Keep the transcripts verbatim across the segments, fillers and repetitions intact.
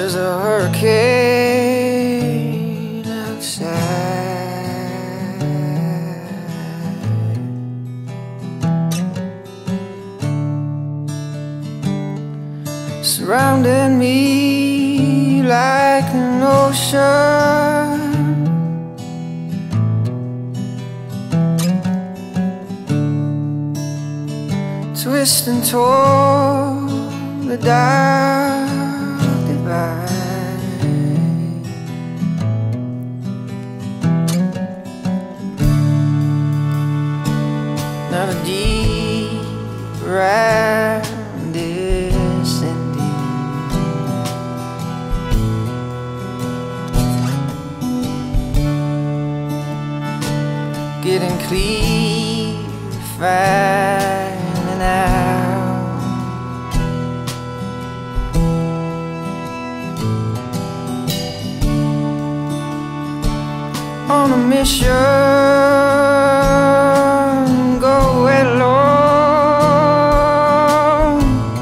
There's a hurricane outside, surrounding me like an ocean. Twisting toward the dark divide. Now the deep round descending, getting clear, finding out on a mission, go it alone.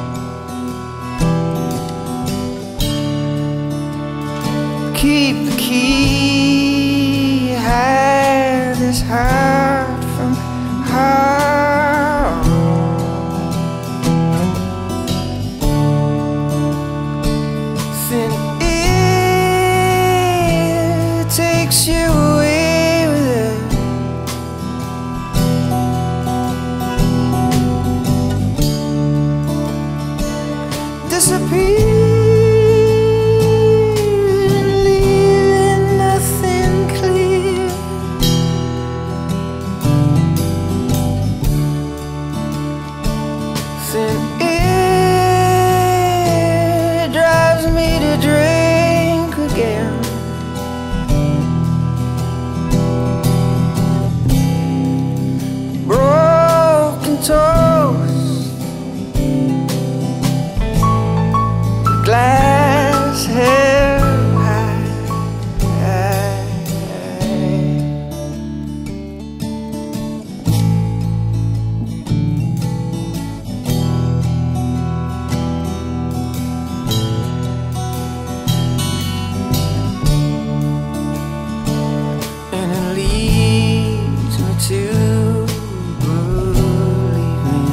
Keep the key, hide this heart from harm. Thin air takes you away with it. Disappear, leaving nothing clear. Thin air drives me to drink again. Broken toast, glass held high. And it leads me to believing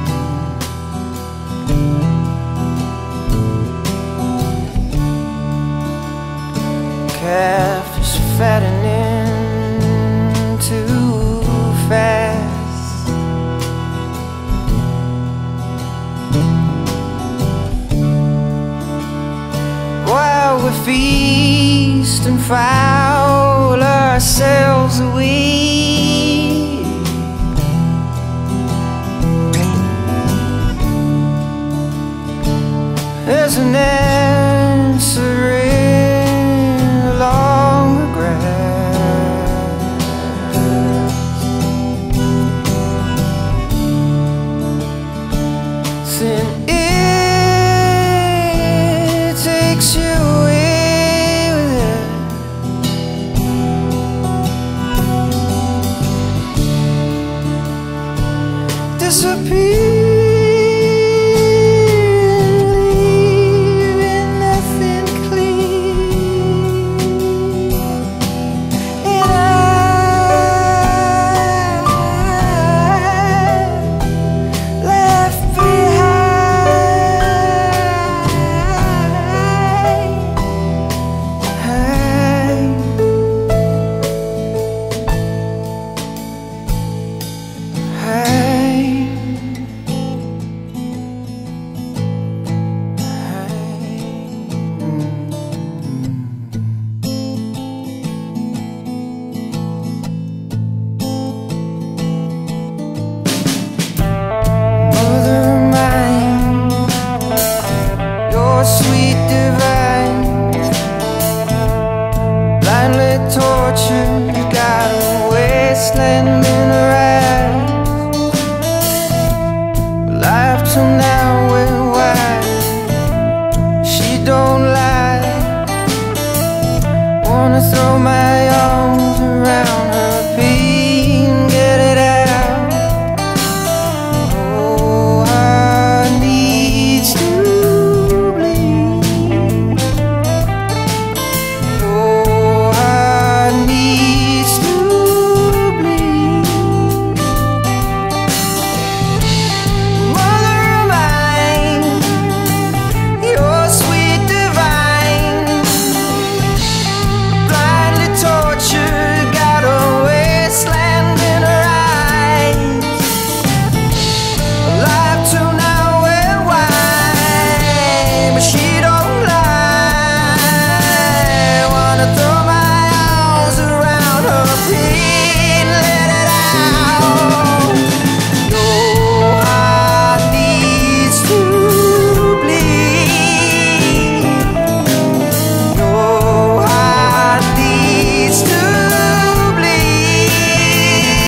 calf is fattening too fast. While we feast and foul ourselves away, there's an answer along the grass. Thin air takes you away with it. Disappear, sweet divine, blindly tortured, got a wasteland in her eyes. Life till now went wide, she don't lie. Wanna throw my arms